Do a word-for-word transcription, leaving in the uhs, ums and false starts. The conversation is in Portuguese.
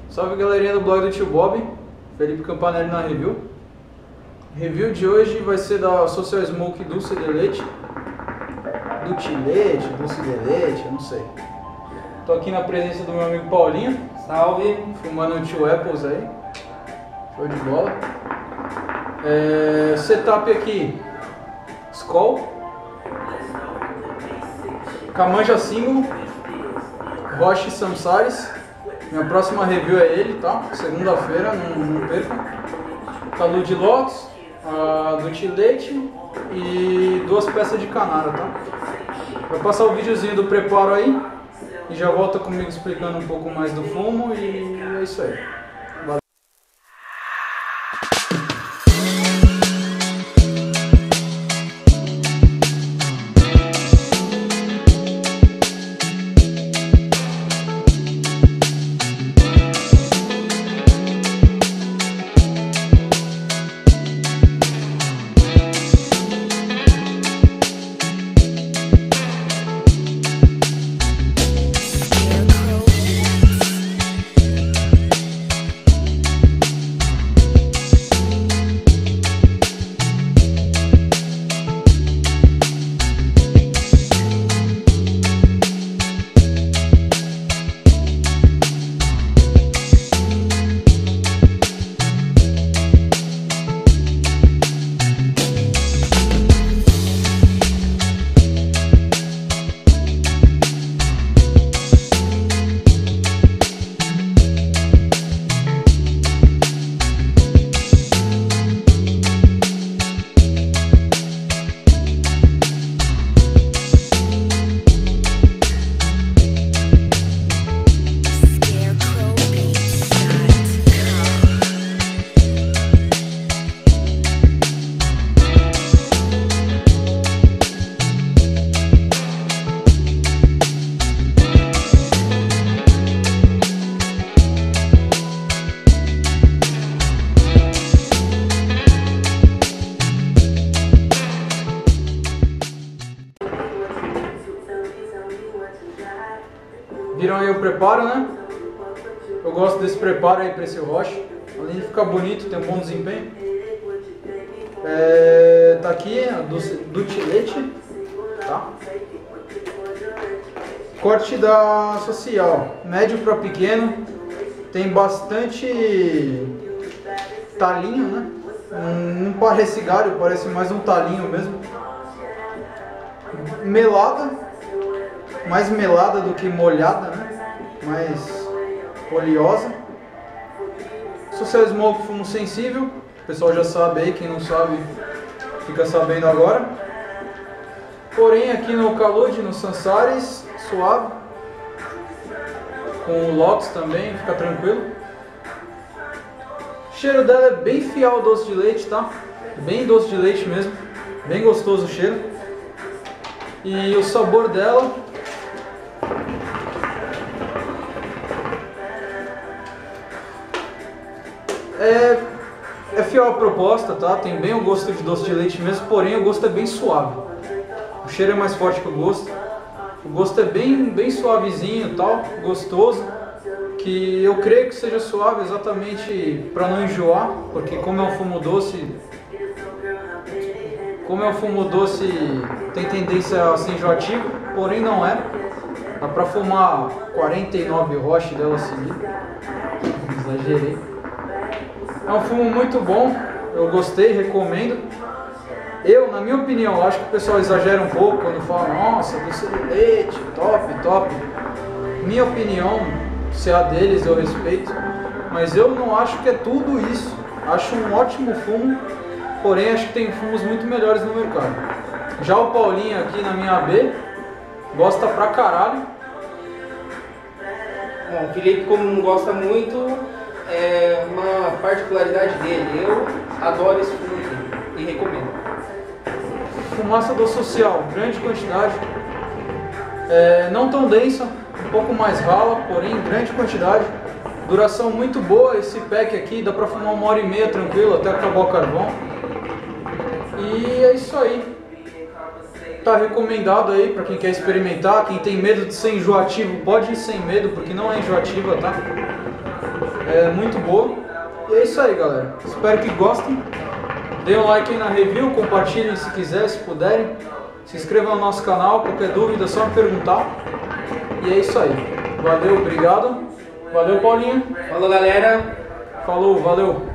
Salve galerinha do blog do Tio Bob, Felipe Campanelli na review. Review de hoje vai ser da Social Smoke Dulce de Leite. Dulce Leite, Dulce de Leite, eu não sei. Tô aqui na presença do meu amigo Paulinho. Salve! Fumando o Tio Apples aí. Show de bola. É, setup aqui, Skol, Camanja símbolo, Roche Samsares. Minha próxima review é ele, tá? Segunda-feira, não, não perca. Calu de Lotus, a Dulce Leite e duas peças de Canara, tá? Vai passar o videozinho do preparo aí e já volta comigo explicando um pouco mais do fumo e é isso aí. Valeu. Viram aí o preparo, né? Eu gosto desse preparo aí para esse Roche. Além de ficar bonito, tem um bom desempenho. É, tá aqui a Dulce Leite, tá? Corte da Social, médio para pequeno. Tem bastante talinho, né? Não parece cigarro, parece mais um talinho mesmo. Melada. Mais melada do que molhada, né? Mais oleosa. Social Smoke, fumo sensível. O pessoal já sabe aí, quem não sabe fica sabendo agora. Porém aqui no Calude, no Samsares, suave. Com o Lotus também, fica tranquilo. O cheiro dela é bem fiel ao doce de leite, tá? Bem doce de leite mesmo. Bem gostoso o cheiro. E o sabor dela É, é fiel à proposta, tá? Tem bem o gosto de doce de leite mesmo, porém o gosto é bem suave. O cheiro é mais forte que o gosto. O gosto é bem, bem suavezinho, tal, gostoso. Que eu creio que seja suave exatamente para não enjoar, porque como é um fumo doce, como é um fumo doce, tem tendência a ser enjoativo, porém não é. Dá para fumar quarenta e nove Roche dela seguida. Exagerei. É um fumo muito bom, eu gostei, recomendo. Eu, na minha opinião, acho que o pessoal exagera um pouco quando fala, nossa, doce de leite, top, top. Minha opinião, se é a deles, eu respeito. Mas eu não acho que é tudo isso. Acho um ótimo fumo, porém acho que tem fumos muito melhores no mercado. Já o Paulinho aqui na minha A B, gosta pra caralho. Bom, o Felipe, como não gosta muito, é uma particularidade dele. Eu adoro esse fumo aqui e recomendo. Fumaça do Social, grande quantidade. É, não tão densa, um pouco mais rala, porém em grande quantidade. Duração muito boa, esse pack aqui dá pra fumar uma hora e meia tranquilo até acabar o carvão. E é isso aí. Tá recomendado aí para quem quer experimentar. Quem tem medo de ser enjoativo, pode ir sem medo, porque não é enjoativa, tá? é muito boa. E é isso aí, galera. Espero que gostem. Dê um like aí na review, compartilhem se quiser, se puderem. Se inscrevam no nosso canal, qualquer dúvida é só me perguntar. E é isso aí. Valeu, obrigado. Valeu, Paulinho. Falou, galera. Falou, valeu.